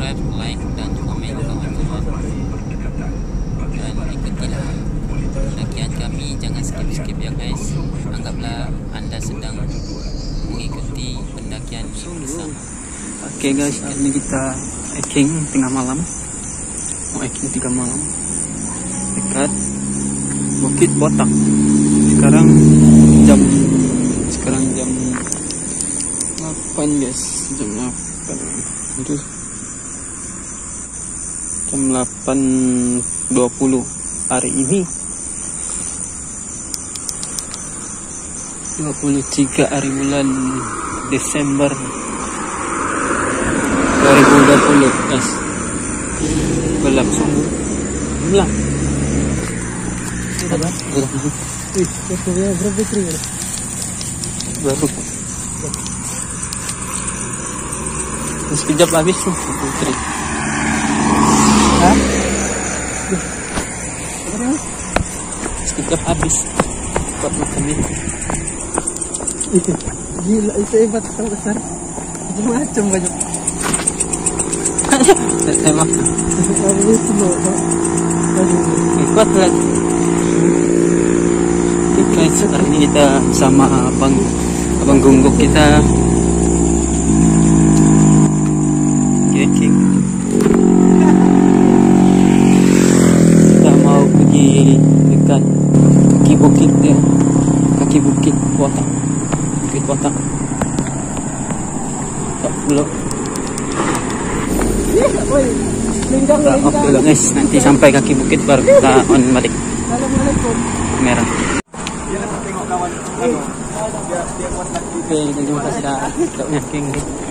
subscribe, like dan komen kawan-kawan, dan ikutilah pendakian kami. Jangan skip ya guys. Anggaplah anda sedang mengikuti pendakian ini bersama. Oke guys, ini kita hiking tengah malam. Mau hiking tengah malam dekat Bukit Botak. Sekarang jam 8 guys, jam 8 itu jam 8.20 hari ini 23 hari bulan Desember 2020 guys. Gelap sungguh, gelap. Ada gelap. Berapa kali? Baru. Sekejap habis tuh putri. Hah? Sekejap habis. Cepat makan ini. Gila, itu hebat kalau besar. Macam banyak. Saya makan. Ikut lagi. Guys, sekarang ini kita sama abang gungguk kita. Hiking. Kita mau pergi dekat kaki bukit ya, kaki bukit Botak. Bukit Botak. Tak pulau. Oke guys, nanti sampai kaki bukit baru kita on balik kamera. Oke, terima kasih dah hiking.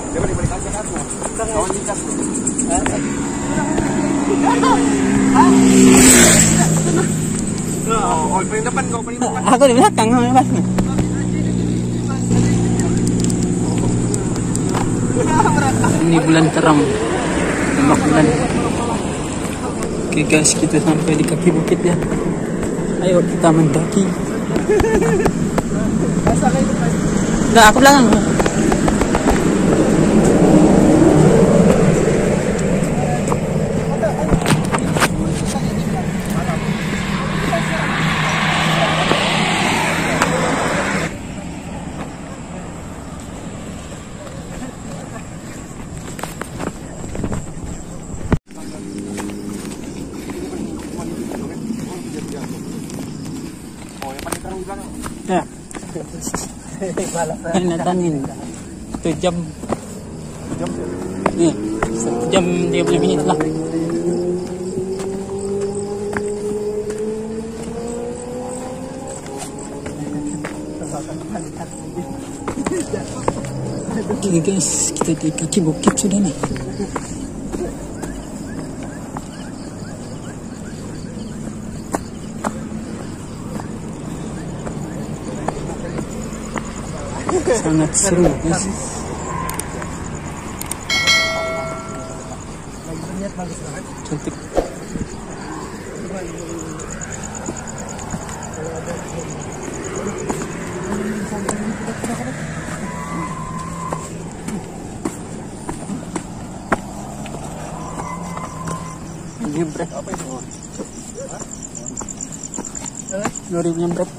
Aku di belakang bebas. Ini bulan terang, tembak bulan. Oke guys, kita sampai di kaki bukit ya. Ayo kita mendaki. Nah, aku belakang. Ya. Ini tanin. 1 jam. Nih, 1 jam 30 menit lah. Oke guys, kita di kaki bukit sudah nih. Sangat seru guys. Cantik. Nyempret apa itu? Lori nyempret.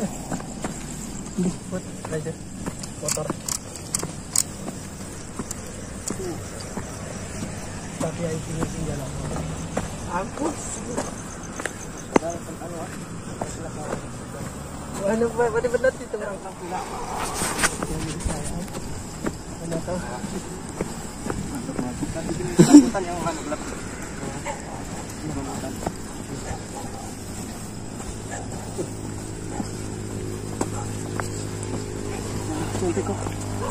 Buat aja motor. Tapi ini tinggal apa? Ampus. Ano ba? Pwede ba natin ito ng kapila? Ano ito? Takutan yung ano blak. Suntik ko.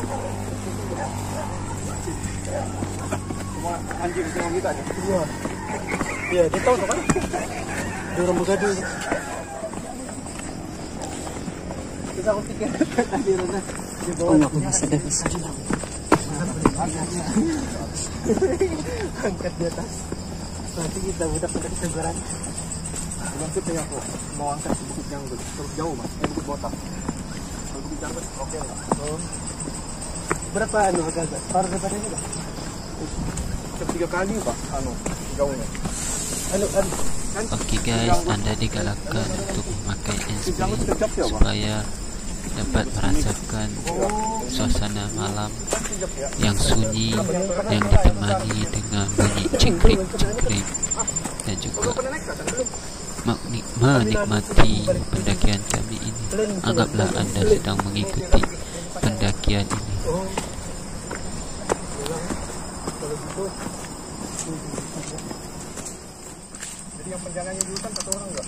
Semua anjing tengok kita aja. Iya. Iya, dia tahu kan? Dia orang bergaduh. Kita aku pikir tadi Rona di bawah aku masih ada kesalahan. Angkat di atas. Nanti kita budak pada kesegaran. Nanti tanya aku mau angkat bukit yang terus jauh mas, bukit Botak. Bukit Janggut, oke lah. Berapa anu harga? Par berapa ini? 3 kali Pak gaungnya. Okey guys, anda digalakkan untuk memakai handsfree supaya dapat merasakan suasana malam yang sunyi yang ditemani dengan bunyi cengkrik-cengkrik dan juga menikmati pendakian kami ini. Anggaplah anda sedang mengikuti pendakian ini. Jadi yang penjaganya dulu kan 1 orang enggak?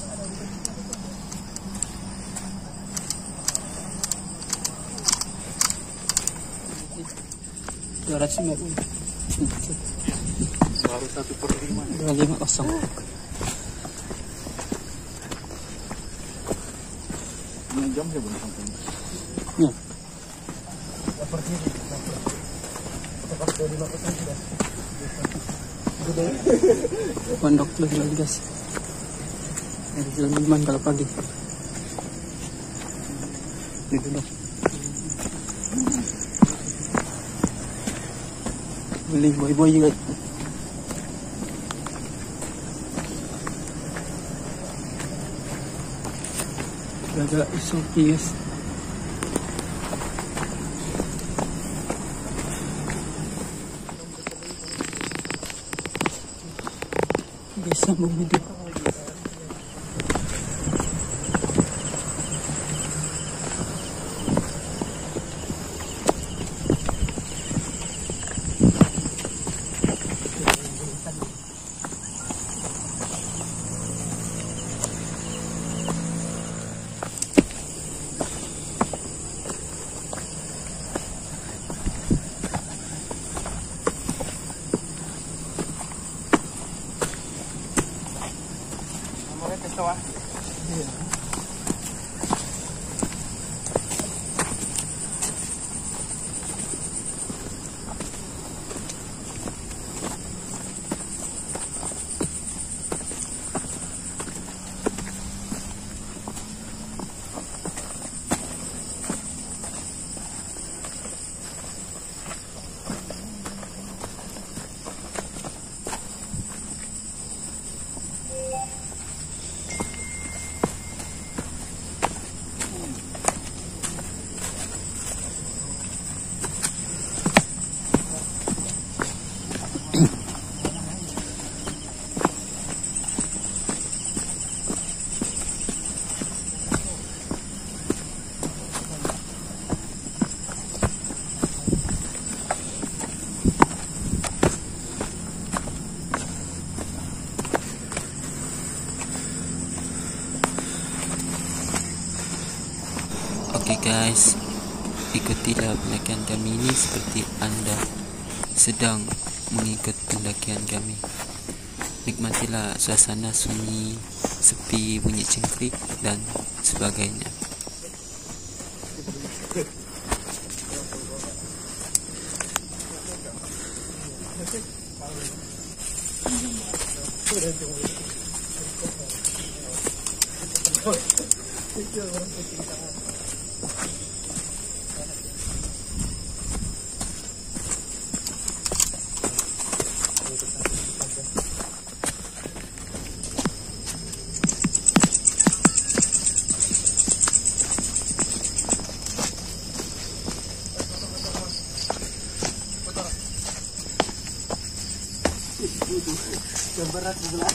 Baru 1/5. 250. 6 jam ya belum sampai. Ya. Pondok lagi guys. Ada jalan kalau pagi. Ini dulu. Beli boy-boy juga. Agak isopi guys. Sambung video. Okey guys, ikutilah pendakian kami ini seperti anda sedang mengikut pendakian kami. Nikmatilah suasana sunyi, sepi, bunyi cengkrik dan sebagainya. Berat sebelah.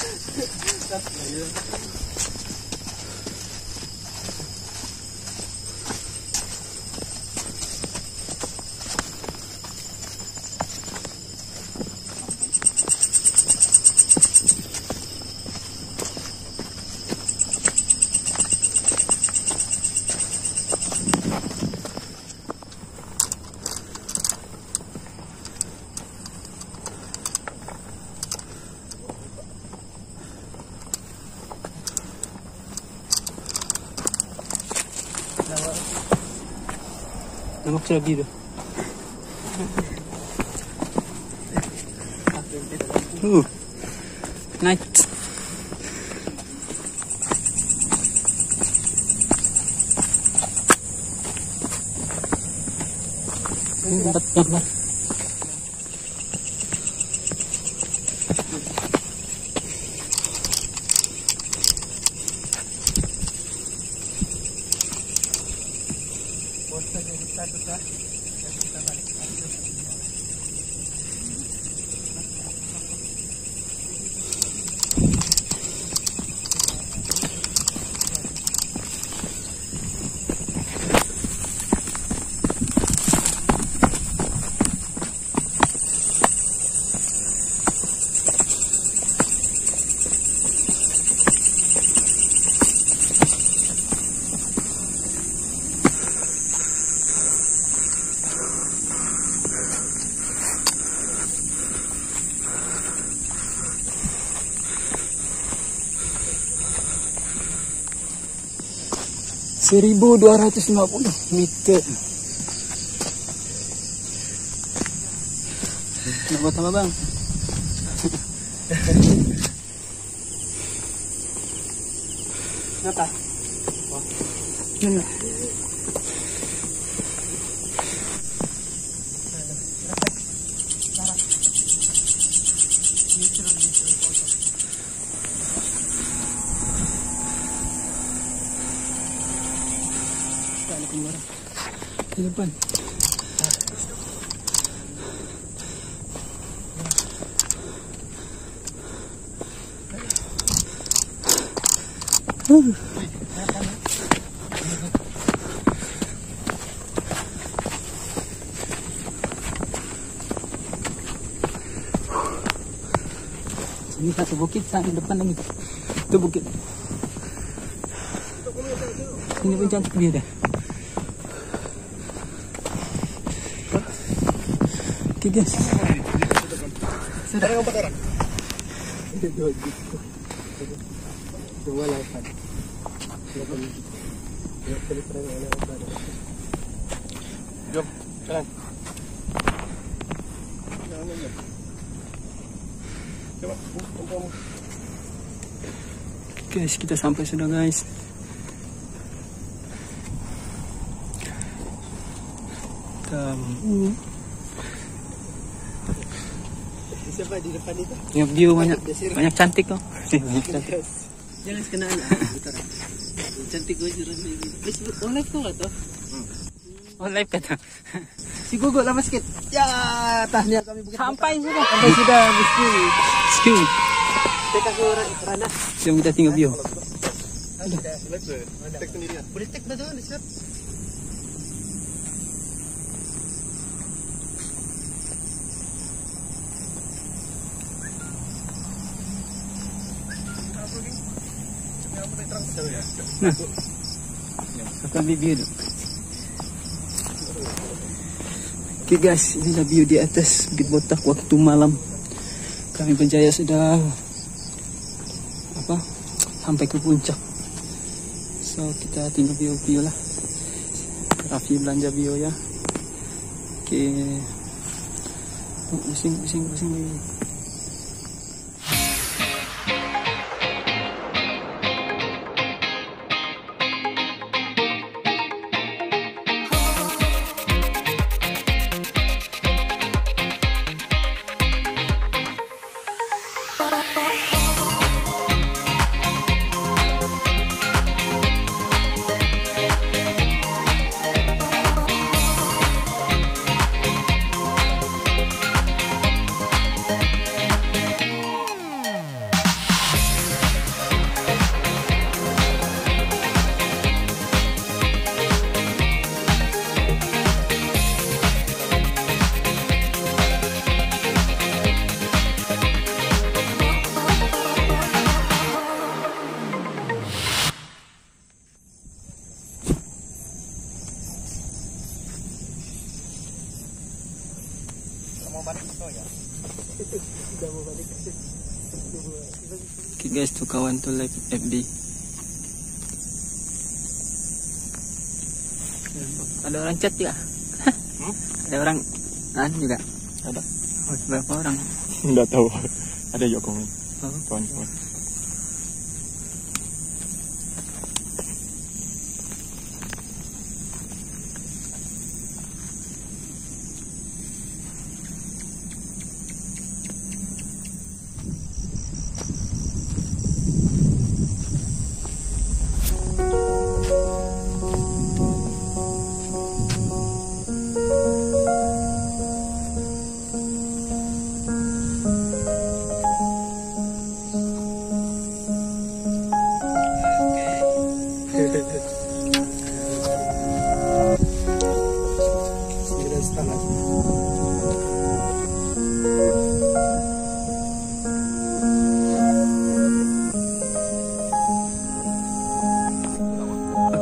Tengok lagi tu. Nice. Tempat gambar. 1.250 meter. Nak buat apa bang? Kenapa? Mana? Di depan. Ini satu bukit sana depan lagi. Itu bukit. Ini pun cantik dia dah. Okay guys. Sudah yang 4 orang. Dua lapan. Jom, jalan. Coba, Guys, kita sampai sudah guys. siapa di depan itu? Yang view banyak cantik kok. Banyak cantik. Jangan kenal. Cantik gue rasanya. Facebook online kok atau? Oh live kata. Si Gugu lama sikit. Ya, tahniah kami bukit. Sampai sudah. Sampai sudah mesti. Skill. Teka ke Rana. Jom kita tengok view. Ada. Tek sendirian. Boleh tek dah tu, siap. Nah, akan view tu. Okay guys, inilah view di atas Bukit Botak waktu malam. Kami berjaya sudah sampai ke puncak. So kita tinggal view lah. Raffi belanja view ya. Okay. Pusing. Okay guys, tu kawan tu live FB. Ada orang chat juga? Ada orang juga? Ada. Oh, berapa orang? Enggak tahu. Ada Yokong. Oh. Kawan-kawan.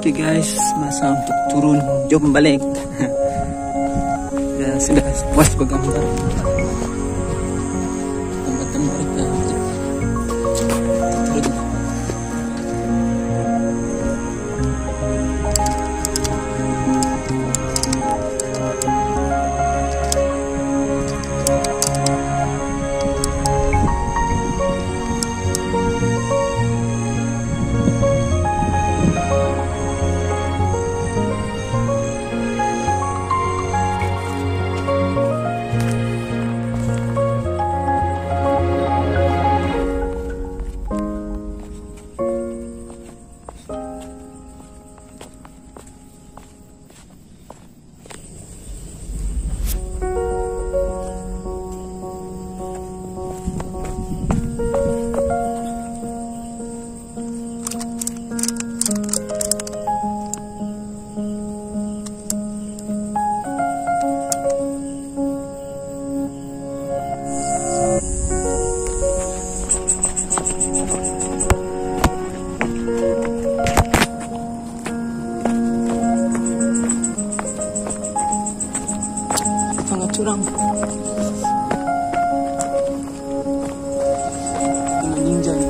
Oke guys, masa untuk turun. Jom balik. Ya, sudah puas bergambar. Tempatan mereka. Turun. Sangat curam. Kena ninja ni.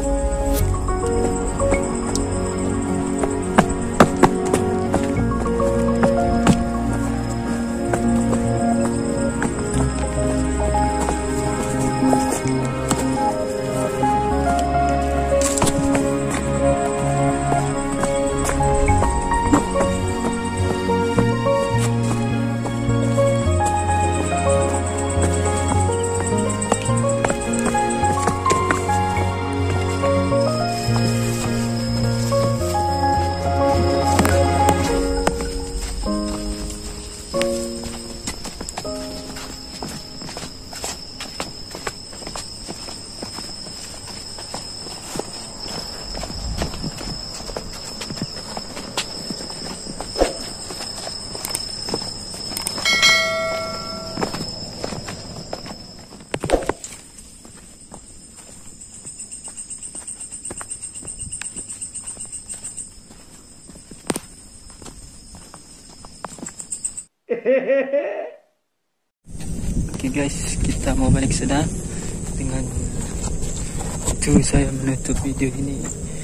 Oke guys, kita mau balik sudah. Dengan itu saya menutup video ini.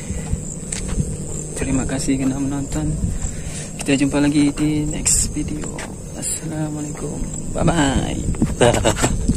Terima kasih kerana menonton. Kita jumpa lagi di next video. Assalamualaikum. Bye bye.